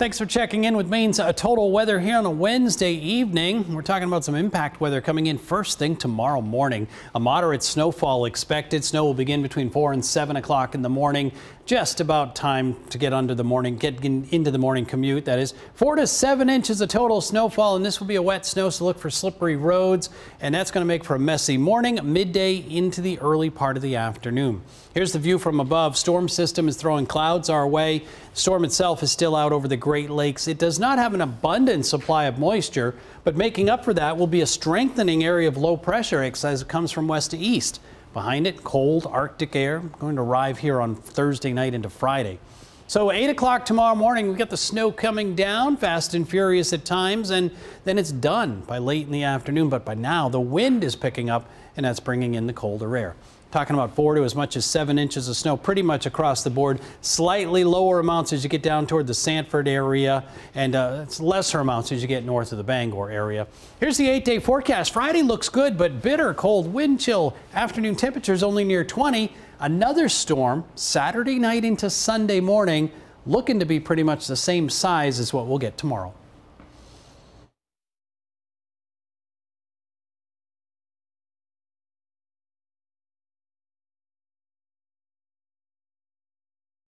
Thanks for checking in with Maine's total weather here on a Wednesday evening. We're talking about some impact weather coming in first thing tomorrow morning. A moderate snowfall expected. Snow will begin between 4 and 7 o'clock in the morning. Just about time to get into the morning commute. That is 4 to 7 inches of total snowfall, and this will be a wet snow, so look for slippery roads, and that's going to make for a messy morning, midday into the early part of the afternoon. Here's the view from above. Storm system is throwing clouds our way. The storm itself is still out over the Great Lakes. It does not have an abundant supply of moisture, but making up for that will be a strengthening area of low pressure as it comes from west to east. Behind it, cold Arctic air going to arrive here on Thursday night into Friday. So 8 o'clock tomorrow morning, we've got the snow coming down fast and furious at times, and then it's done by late in the afternoon. But by now, the wind is picking up, and that's bringing in the colder air. Talking about 4 to as much as 7 inches of snow pretty much across the board. Slightly lower amounts as you get down toward the Sanford area, and it's lesser amounts as you get north of the Bangor area. Here's the 8-day forecast. Friday looks good, but bitter cold wind chill. Afternoon temperatures only near 20. Another storm Saturday night into Sunday morning, looking to be pretty much the same size as what we'll get tomorrow.